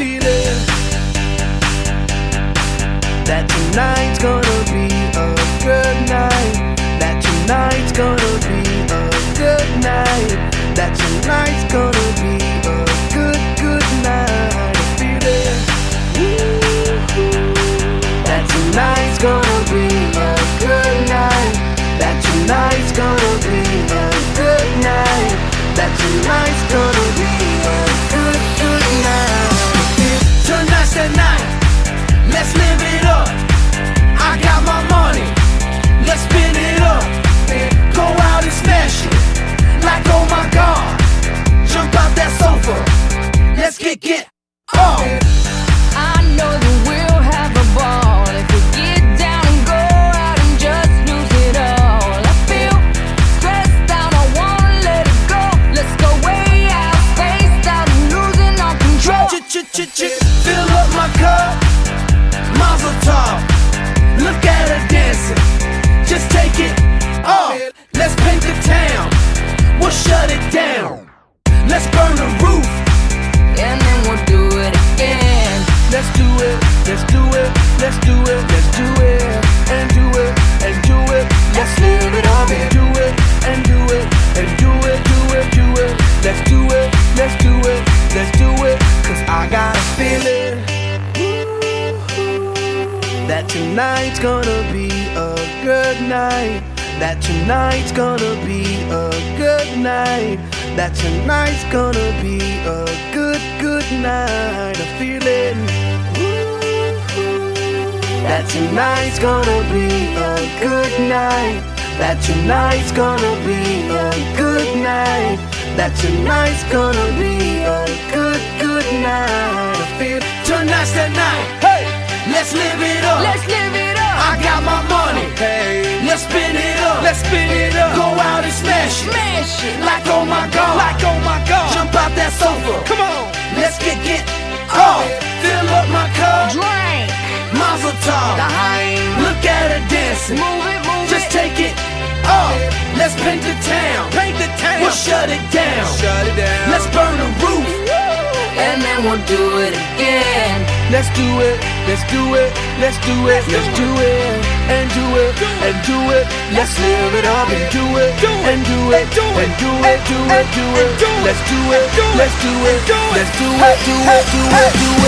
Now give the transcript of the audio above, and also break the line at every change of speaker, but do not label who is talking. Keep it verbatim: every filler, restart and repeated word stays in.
feeling that tonight's gonna be a good night. That tonight's gonna be a good night. That tonight's gonna be a good, good night. I feel it. That tonight's gonna be a good night. That tonight's gonna be a good night. That tonight's gonna be a good, good night. Tonight's the night. Let's live it up. I got my money. Let's spin it up. Go out and smash it. Like oh my God. Jump out that sofa. Let's get get up.
I know that we'll have a ball if we get down and go out and just lose it all. I feel stressed out, I wanna let it go. Let's go way out, spaced out, and losing our control.
Ch-ch-ch-ch, fill up my cup. Mazel tov. Look at her dancing. Just take it off. Let's paint the town. We'll shut it down. Let's burn the roof.
And then we'll do it again.
Let's do it, let's do it, let's do it, let's do it, and do it, and do it. Let's live it up and do it, and do it, and do it, do it, do it. Let's do it, let's do it, let's do it. Cause I got a feeling that tonight's gonna be a good night. That tonight's gonna be a good night. That tonight's gonna be a good, good night. I feel it. That tonight's gonna be a good night. That tonight's gonna be a good night. That tonight's gonna be a good, good night. I feel tonight's the night. Hey, let's live it up.
Let's live it up.
I got my money. Hey, let's spin it up. Let's spin it up. Go out and smash it.
Smash it.
Like oh my God.
Like oh my God.
Jump out that sofa.
Come on.
Let's get get off. Fill up my cup.
Drink.
Mazel tov. Look at her dancing.
Move it, move
Just
it.
take it off. Let's paint the town.
Paint the town.
We'll shut it down.
Shut it down.
Let's burn the roof.
And then we'll do it again.
Let's do it, let's do it, let's do it, let's do it, and do it, and do it. Let's live it up and do it, and do it, and do it, do it, do it. Let's do it, let's do it, let's do it, do it, do it, do it, do it.